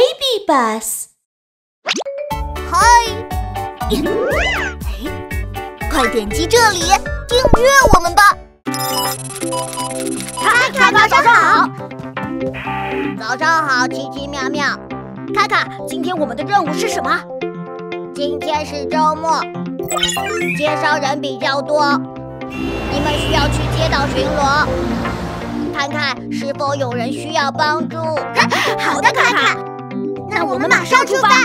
baby bus. 嗨，快点击这里订阅我们吧。卡卡早上好，早上好，奇奇妙妙。卡卡，今天我们的任务是什么？今天是周末，街上人比较多，你们需要去街道巡逻，看看是否有人需要帮助。好的，卡卡，那我们马上出发。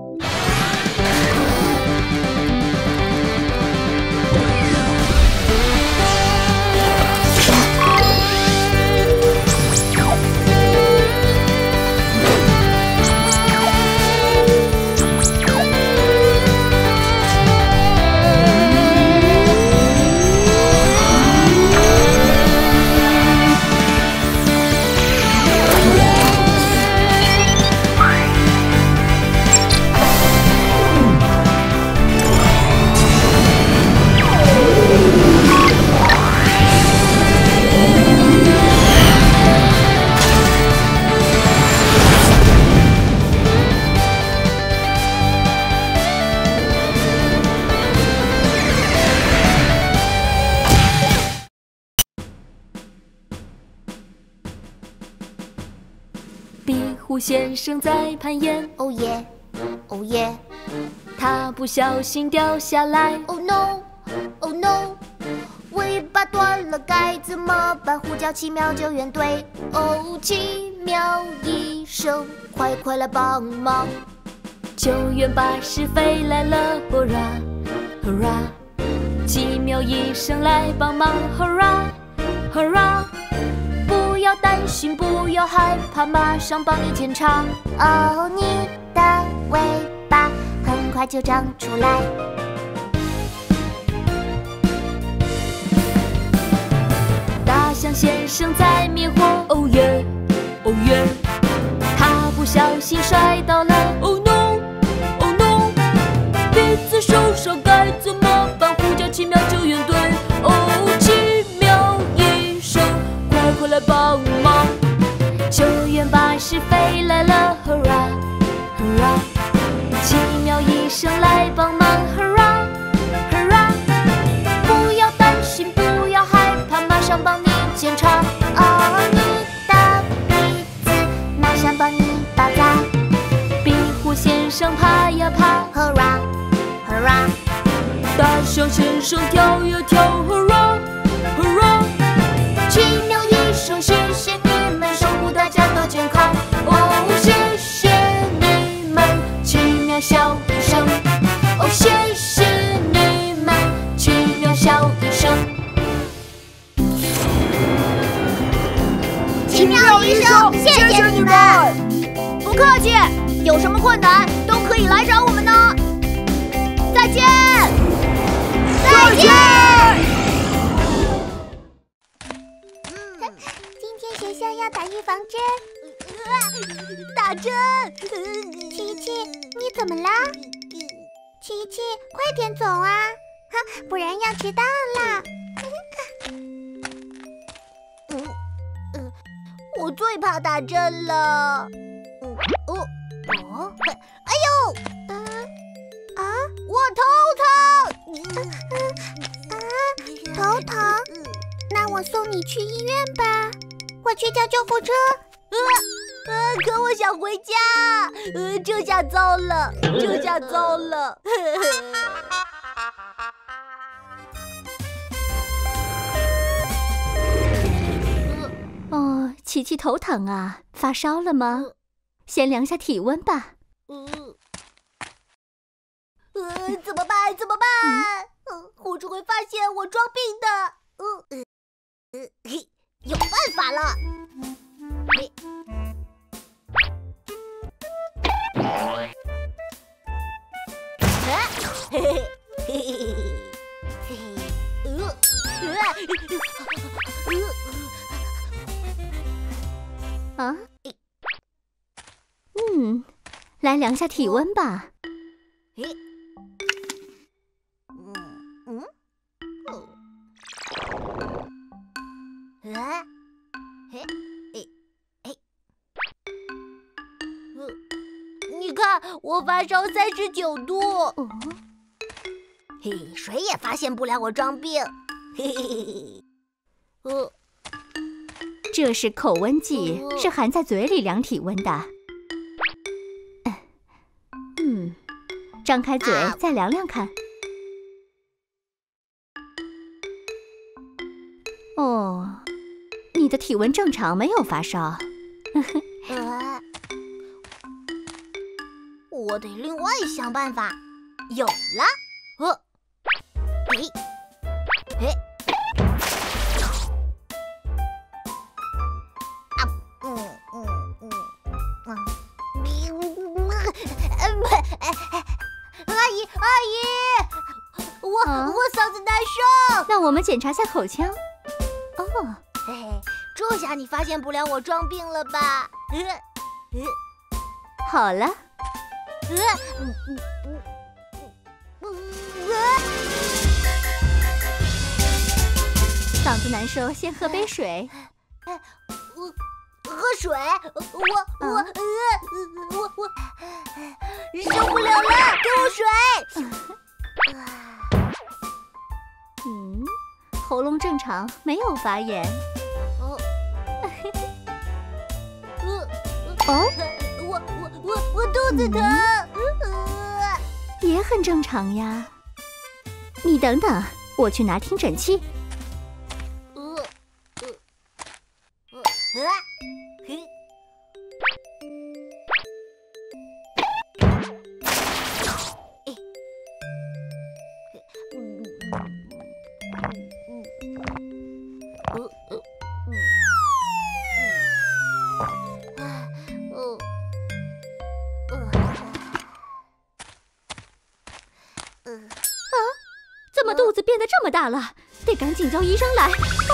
壁虎先生在攀岩， 哦耶，哦耶， 他不小心掉下来。 Oh no， Oh no， 尾巴断了该怎么办？呼叫奇妙救援队，哦，奇妙医生，快快来帮忙！ 救援巴士飞来了 ，Hurrah Hurrah， 奇妙医生来帮忙 ，Hurrah Hurrah。不要担心，不要害怕，马上帮你检查。 哦，你的尾巴很快就长出来。 大象先生在灭火，哦耶，哦耶，他不小心摔倒了。Oh no， Oh no， 鼻子受伤该怎么办？呼叫奇妙救援队。哦，奇妙医生，快来帮忙！救援巴士飞来了 ，Hurrah Hurrah， 奇妙医生来帮忙 ，Hurrah Hurrah， 不要担心，不要害怕，马上帮你检查。 哦，你的鼻子马上帮你包扎。 壁虎先生爬呀爬 ，Hurrah Hurrah， 大象先生跳呀跳 ，Hurrah Hurrah， 奇妙医生，谢谢你们守护大家的健康。哦，谢谢你们，奇妙小医生。哦，谢谢你们，奇妙小医生。奇妙医生，谢谢你们。不客气，有什么困难都可以来找我们呢。再见，再见。今天学校要打预防针，打针。琪琪，你怎么啦？琪琪，快点走啊，不然要迟到了。我最怕打针了。哎呦！我头疼。头疼？那我送你去医院吧。我去叫救护车。可我想回家。这下糟了，这下糟了。 哦，琪琪头疼啊，发烧了吗？先量下体温吧。 怎么办？怎么办？护士会发现我装病的。有办法了。 啊？来量下体温吧。 看，我发烧39度。嘿，谁也发现不了我装病。嘿嘿嘿嘿。 这是口温计，是含在嘴里量体温的。张开嘴，再量量看。哦，你的体温正常，没有发烧。 我得另外想办法。有了！阿姨，我嗓子难受。 那我们检查下口腔。哦， 嘿嘿，这下你发现不了我装病了吧？ 好了。嗓子难受，先喝杯水。 喝水，我受不了了，给我水。 喉咙正常，没有发炎。 我肚子疼。 也很正常呀。你等等，我去拿听诊器。怎么肚子变得这么大了？得赶紧叫医生来。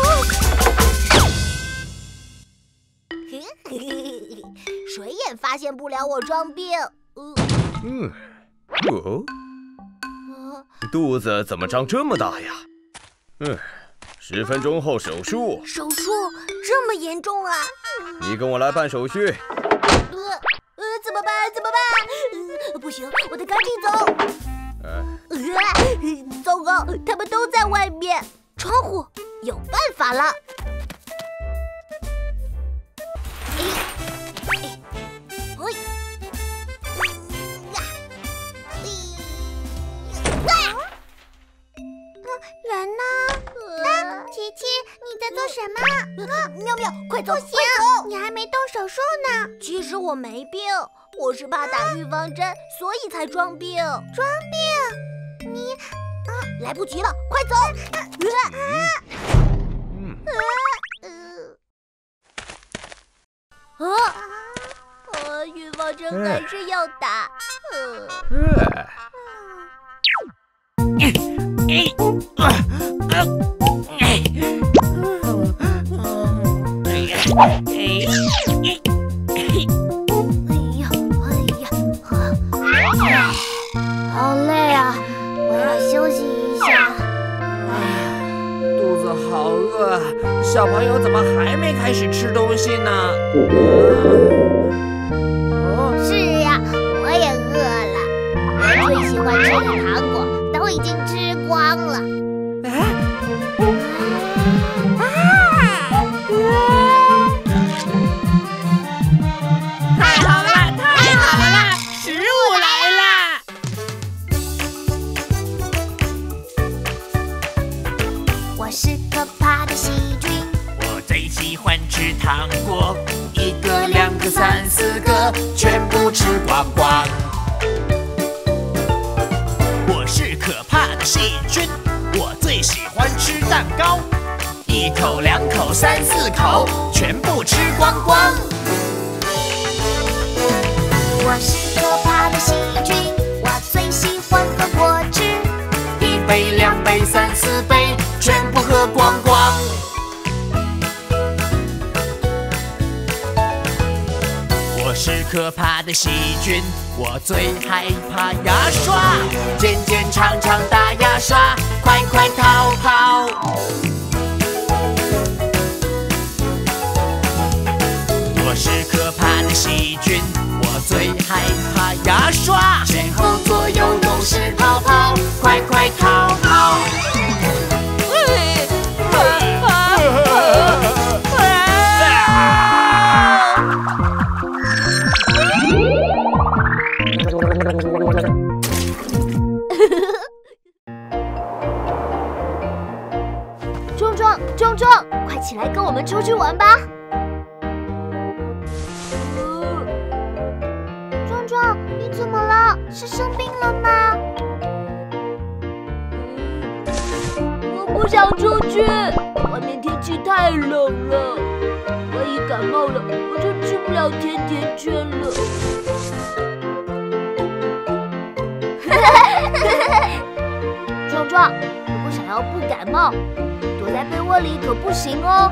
谁也发现不了我装病。 肚子怎么长这么大呀？10分钟后手术。 手术这么严重啊？ 你跟我来办手续。 怎么办？不行，我得赶紧走。糟糕，他们都在外面。窗户，有办法了。 人呢？琪琪，你在做什么？ 妙妙，快走！ 不行，你还没动手术呢。 其实我没病，我是怕打预防针，所以才装病。 装病？你来不及了，快走！预防针还是要打。 好累啊，我要休息一下。 肚子好饿，小朋友怎么还没开始吃东西呢？ 是呀，我也饿了。我最喜欢吃的糖果都已经吃光了。 太好了，食物来了！ 我是可怕的细菌， 我最喜欢吃糖果，1个、2个、3、4个，全部吃光光。我是可怕的细菌，我最喜欢吃蛋糕，1口、2口、3、4口，全部吃光光。 我是可怕的细菌，我最喜欢喝果汁 ，1杯、2杯、3、4杯，全部喝光光。我是可怕的细菌，我最害怕牙刷，尖尖长长大牙刷，快快逃跑！我是可怕的细菌，我最害怕牙壮壮，快起来跟我们出去玩吧！ 壮壮，你怎么了？是生病了吗？ 我不想出去，外面天气太冷了，万一感冒了，我就吃不了甜甜圈了。壮壮，如果想要不感冒，躲在被窝里可不行哦。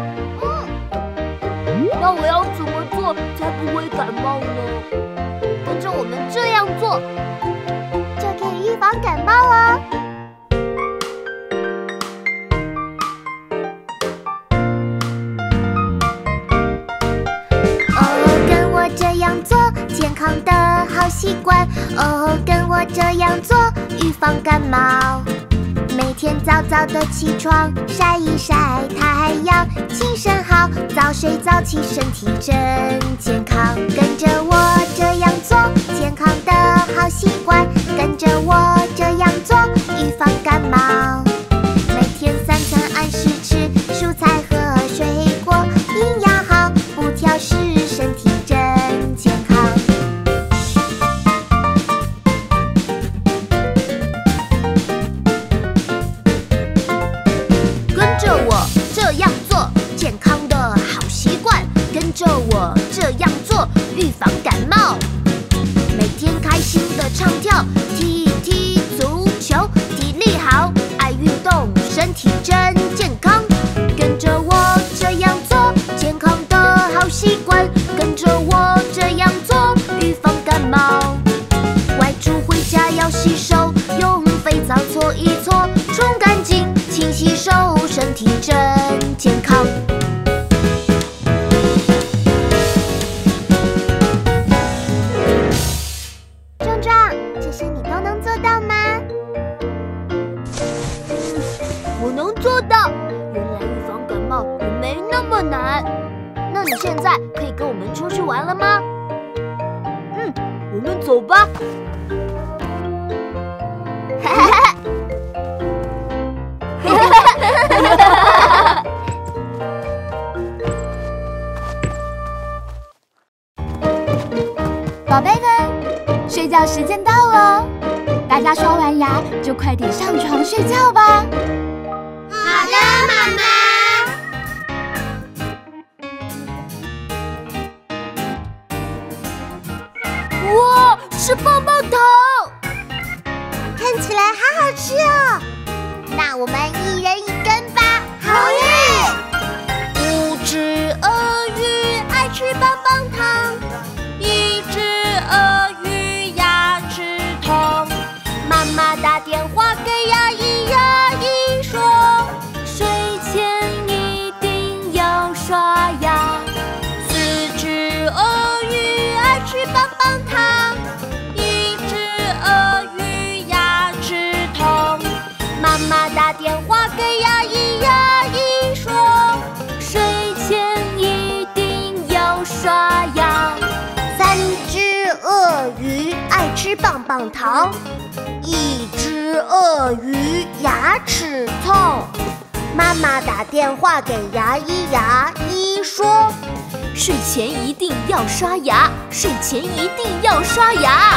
那我要怎么做才不会感冒呢？跟着我们这样做， 就可以预防感冒哦。哦，跟我这样做，健康的好习惯。哦，跟我这样做，预防感冒。每天早早的起床，晒一晒太阳，精神好，早睡早起，身体真健康。跟着我这样做，健康的好习惯。跟着我这样做，预防感冒。每天3餐按时吃，蔬菜和水果，营养好，不挑食，身体真健康。跟着我这样做，预防感冒。每天开心的唱跳，踢踢足球，体力好，爱运动，身体真健康。跟着我这样做，健康的好习惯。跟着我这样做，预防感冒。外出回家要洗手，用肥皂搓一搓，冲干净，勤洗手，身体真健康。难，那你现在可以跟我们出去玩了吗？ 我们走吧。 宝贝们，睡觉时间到了，大家刷完牙就快点上床睡觉吧。 好的，妈妈。 哇，是棒棒糖， 看起来好好吃哦。那我们一人一根吧。好耶！ 5只鳄鱼爱吃棒棒糖，1只鳄鱼牙齿痛，妈妈打电话给牙医，牙医说睡前一定要刷牙。4只鳄鱼爱吃棒棒糖，1只鳄鱼牙齿痛，妈妈打电话给牙医，牙医说睡前一定要刷牙。 3只鳄鱼爱吃棒棒糖，1只鳄鱼牙齿痛，妈妈打电话给牙医，牙医说睡前一定要刷牙，睡前一定要刷牙。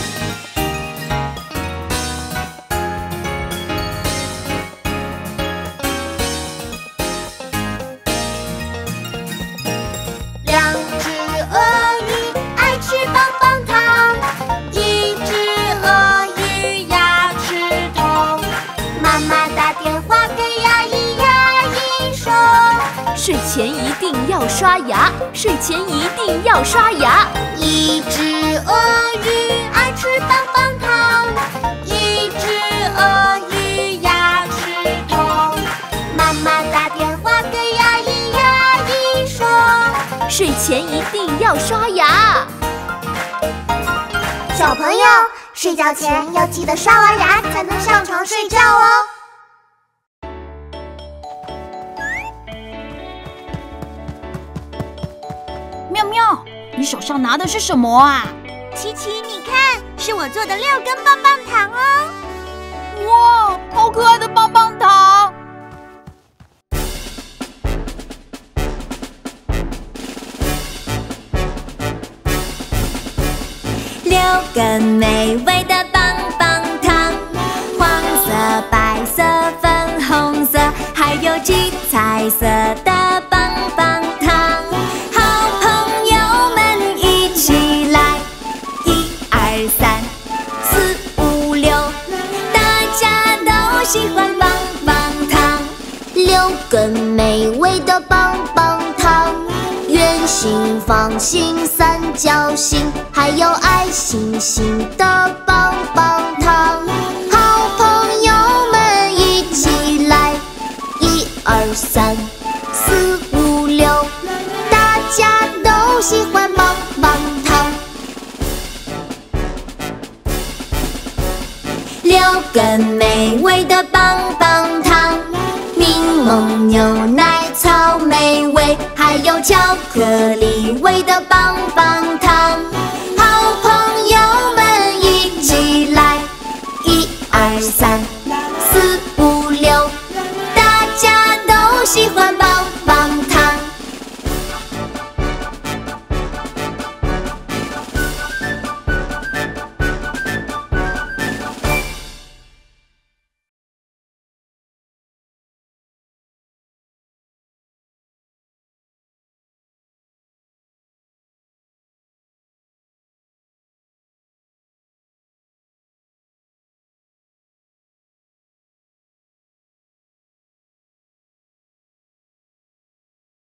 2只鳄鱼爱吃棒棒糖，1只鳄鱼牙齿痛，妈妈打电话给牙医，牙医说睡前一定要刷牙，睡前一定要刷牙。 1只鳄鱼爱吃棒棒糖，1只鳄鱼牙齿痛，妈妈打电话给牙医，牙医说睡前一定要刷牙。 小朋友，睡觉前要记得刷完牙才能上床睡觉哦。 妙妙，你手上拿的是什么啊？ 琪琪，你看，是我做的6根棒棒糖哦。 哇，好可爱的棒棒糖 ！6根美味的棒棒糖，黄色、白色、粉红色，还有七彩色的棒棒糖。好朋友们一起来，1、2、3、4、5、6，大家都喜欢棒棒糖。 6根美味的棒棒糖，圆形、方形、三角形，还有爱心形的棒棒糖。好朋友们一起来，1、2、3、4、5、6，大家都喜欢棒棒糖。 6根美味的棒棒糖，柠檬、牛奶、草莓味，还有巧克力味的棒棒糖。